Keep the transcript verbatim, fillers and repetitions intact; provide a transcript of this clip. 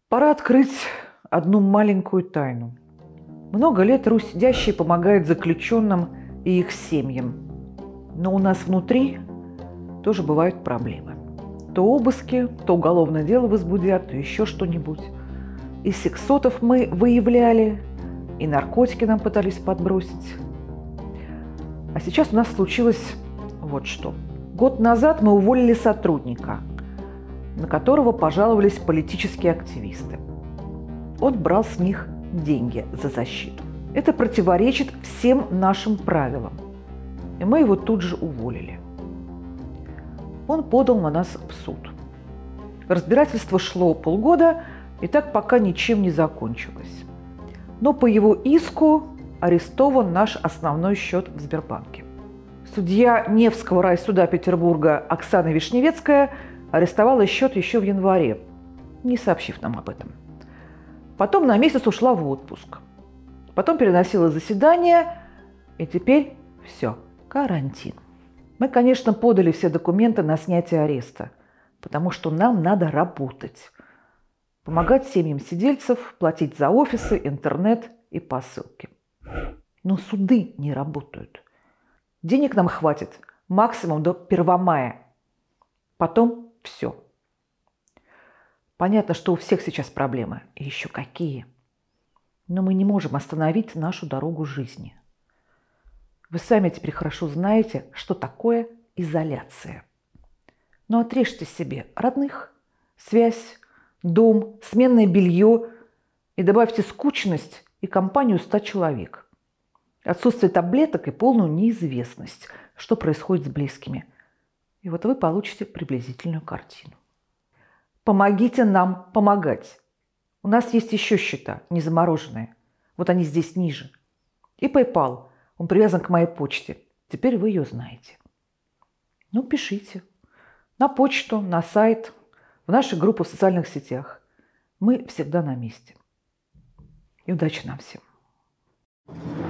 Пора открыть одну маленькую тайну. Много лет Русь Сидящий помогает заключенным и их семьям. Но у нас внутри тоже бывают проблемы. То обыски, то уголовное дело возбудят, то еще что-нибудь. И сексотов мы выявляли, и наркотики нам пытались подбросить. А сейчас у нас случилось вот что. Год назад мы уволили сотрудника, на которого пожаловались политические активисты. Он брал с них деньги за защиту. Это противоречит всем нашим правилам. И мы его тут же уволили. Он подал на нас в суд. Разбирательство шло полгода, и так пока ничем не закончилось. Но по его иску арестован наш основной счет в Сбербанке. Судья Невского райсуда Петербурга Оксана Вишневецкая арестовала счет еще в январе, не сообщив нам об этом. Потом на месяц ушла в отпуск. Потом переносила заседание, и теперь все, карантин. Мы, конечно, подали все документы на снятие ареста, потому что нам надо работать. Помогать семьям сидельцев, платить за офисы, интернет и посылки. Но суды не работают. Денег нам хватит максимум до первого мая. Потом все. Понятно, что у всех сейчас проблемы. И еще какие. Но мы не можем остановить нашу дорогу жизни. Вы сами теперь хорошо знаете, что такое изоляция. Но отрежьте себе родных, связь, дом, сменное белье и добавьте скучность и компанию ста человек. Отсутствие таблеток и полную неизвестность, что происходит с близкими. И вот вы получите приблизительную картину. Помогите нам помогать. У нас есть еще счета, не замороженные. Вот они здесь ниже. И PayPal, он привязан к моей почте. Теперь вы ее знаете. Ну, пишите. На почту, на сайт, в наши группы в социальных сетях. Мы всегда на месте. И удачи нам всем.